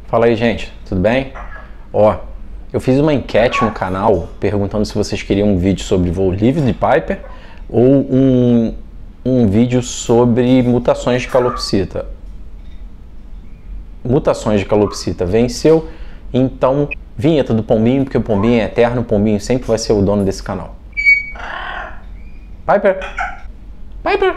Fala aí, gente, tudo bem? Ó, eu fiz uma enquete no canal perguntando se vocês queriam um vídeo sobre voo livre de Piper ou um vídeo sobre mutações de calopsita. Mutações de calopsita venceu, então vinheta do Pombinho, porque o Pombinho é eterno, o Pombinho sempre vai ser o dono desse canal. Piper! Piper!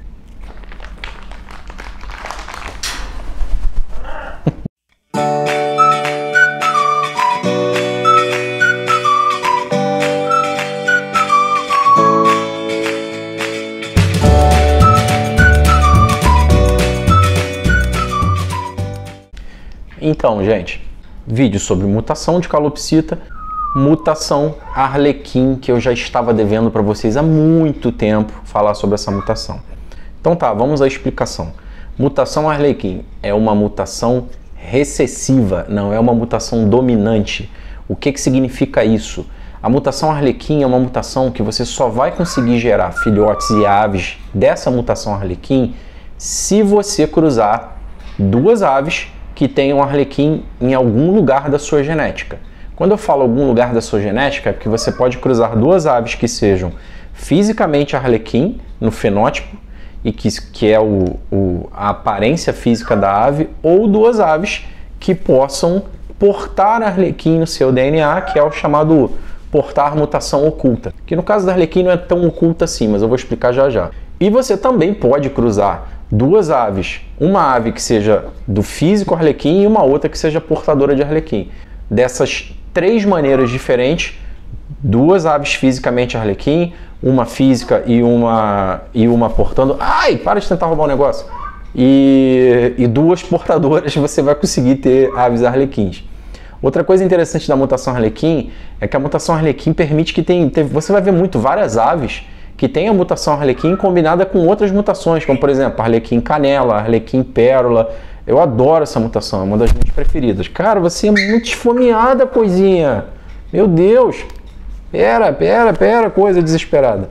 Então, gente, vídeo sobre mutação de calopsita, mutação arlequim, que eu já estava devendo para vocês há muito tempo falar sobre essa mutação. Então tá, vamos à explicação. Mutação arlequim é uma mutação recessiva, não é uma mutação dominante. O que significa isso? A mutação arlequim é uma mutação que você só vai conseguir gerar filhotes e aves dessa mutação arlequim se você cruzar duas aves que tenham arlequim em algum lugar da sua genética. Quando eu falo algum lugar da sua genética, é porque você pode cruzar duas aves que sejam fisicamente arlequim, no fenótipo, e que é a aparência física da ave, ou duas aves que possam portar arlequim no seu DNA, que é o chamado portar mutação oculta, que no caso da arlequim não é tão oculta assim, mas eu vou explicar já já. E você também pode cruzar duas aves, uma ave que seja do físico arlequim e uma outra que seja portadora de arlequim. Dessas três maneiras diferentes, duas aves fisicamente arlequim, uma física e uma portando... Ai, para de tentar roubar o negócio! E duas portadoras, você vai conseguir ter aves arlequins. Outra coisa interessante da mutação arlequim é que a mutação arlequim permite que você vai ver várias aves que tem a mutação arlequim combinada com outras mutações, como por exemplo, arlequim canela, arlequim pérola. Eu adoro essa mutação, é uma das minhas preferidas. Cara, você é muito esfomeada, coisinha. Meu Deus. Pera, coisa desesperada.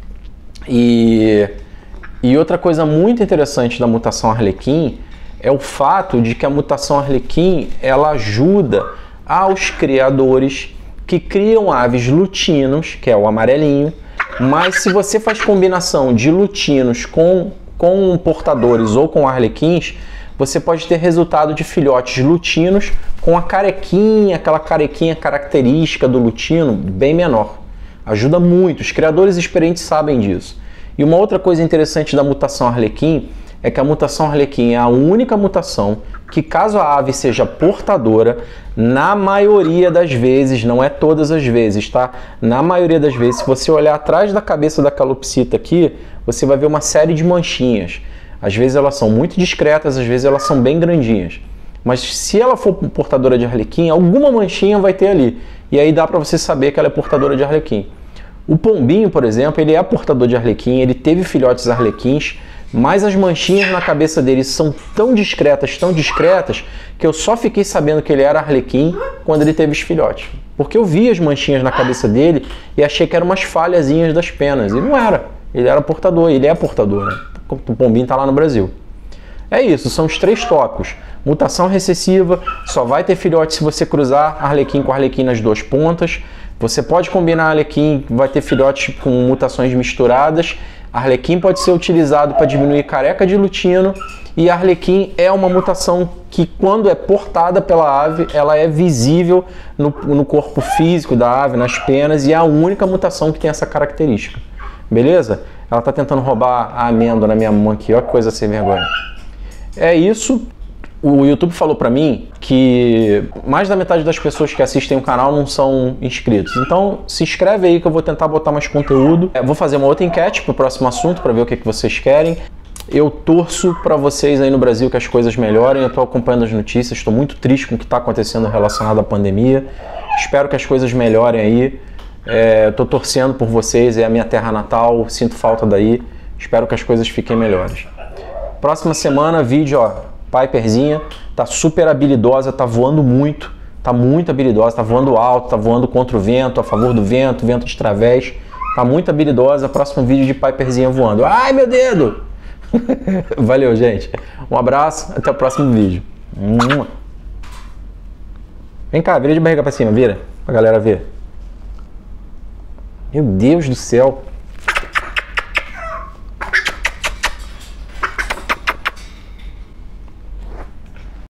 E outra coisa muito interessante da mutação arlequim é o fato de que a mutação arlequim, ela ajuda aos criadores que criam aves lutinos, que é o amarelinho. Mas se você faz combinação de lutinos com portadores ou com arlequins, você pode ter resultado de filhotes lutinos com a carequinha, aquela carequinha característica do lutino, bem menor. Ajuda muito, os criadores experientes sabem disso. E uma outra coisa interessante da mutação arlequim é que a mutação arlequim é a única mutação que, caso a ave seja portadora, na maioria das vezes, não é todas as vezes, tá? Na maioria das vezes, se você olhar atrás da cabeça da calopsita aqui, você vai ver uma série de manchinhas. Às vezes elas são muito discretas, às vezes elas são bem grandinhas. Mas se ela for portadora de arlequim, alguma manchinha vai ter ali. E aí dá para você saber que ela é portadora de arlequim. O pombinho, por exemplo, ele é portador de arlequim, ele teve filhotes arlequins, mas as manchinhas na cabeça dele são tão discretas, que eu só fiquei sabendo que ele era arlequim quando ele teve os filhotes. Porque eu vi as manchinhas na cabeça dele e achei que eram umas falhazinhas das penas. E não era. Ele era portador, ele é portador, né? O pombinho está lá no Brasil. É isso, são os três tópicos. Mutação recessiva, só vai ter filhote se você cruzar arlequim com arlequim nas duas pontas. Você pode combinar arlequim, vai ter filhote com mutações misturadas. Arlequim pode ser utilizado para diminuir careca de lutino. E arlequim é uma mutação que, quando é portada pela ave, ela é visível no corpo físico da ave, nas penas, e é a única mutação que tem essa característica. Beleza? Ela está tentando roubar a amêndoa na minha mão aqui, olha que coisa sem vergonha. É isso. O YouTube falou para mim que mais da metade das pessoas que assistem o canal não são inscritos. Então se inscreve aí que eu vou tentar botar mais conteúdo. Vou fazer uma outra enquete para o próximo assunto para ver o que vocês querem. Eu torço para vocês aí no Brasil que as coisas melhorem. Eu estou acompanhando as notícias, estou muito triste com o que está acontecendo relacionado à pandemia. Espero que as coisas melhorem aí. Estou torcendo por vocês, é a minha terra natal, sinto falta daí. Espero que as coisas fiquem melhores. Próxima semana, vídeo, ó, Piperzinha, tá super habilidosa, tá voando muito, tá muito habilidosa, tá voando alto, tá voando contra o vento, a favor do vento, vento de través, tá muito habilidosa. Próximo vídeo de Piperzinha voando. Ai, meu dedo! Valeu, gente. Um abraço, até o próximo vídeo. Vem cá, vira de barriga pra cima, vira. Pra galera ver. Meu Deus do céu.